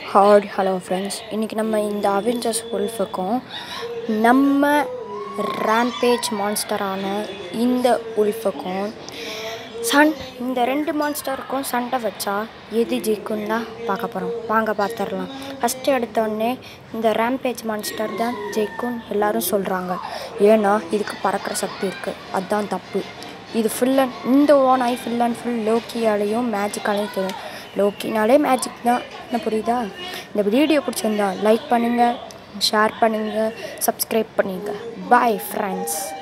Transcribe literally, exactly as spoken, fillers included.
Hi hello friends, இன்றைக்கி நம்ம இந்த அவெஞ்சர்ஸ் உல்ஃபுக்கும் நம்ம ரேம்பேஜ் மான்ஸ்டரான இந்த உல்ஃபுக்கும் சன் இந்த ரெண்டு மான்ஸ்டருக்கும் சண்டை வச்சா எது ஜெயிக்குன்னு தான் பார்க்க போகிறோம். வாங்க பார்த்துடலாம். ஃபஸ்ட்டு எடுத்தோடனே இந்த ரேம்பேஜ் மான்ஸ்டர் தான் ஜெயிக்கும்னு எல்லோரும் சொல்கிறாங்க. ஏன்னா இதுக்கு பறக்கிற சக்தி இருக்குது. அதுதான் தப்பு. இது ஃபுல் அண்ட் இந்த own I full and full லோக்கியாலேயும் மேஜிக்காலையும் தெரியும். லோக்கினாலே மேஜிக் தான். என்ன புரியுதா? இந்த வீடியோ பிடிச்சிருந்தா லைக் பண்ணுங்கள், ஷேர் பண்ணுங்கள், சப்ஸ்கிரைப் பண்ணுங்கள். Bye friends.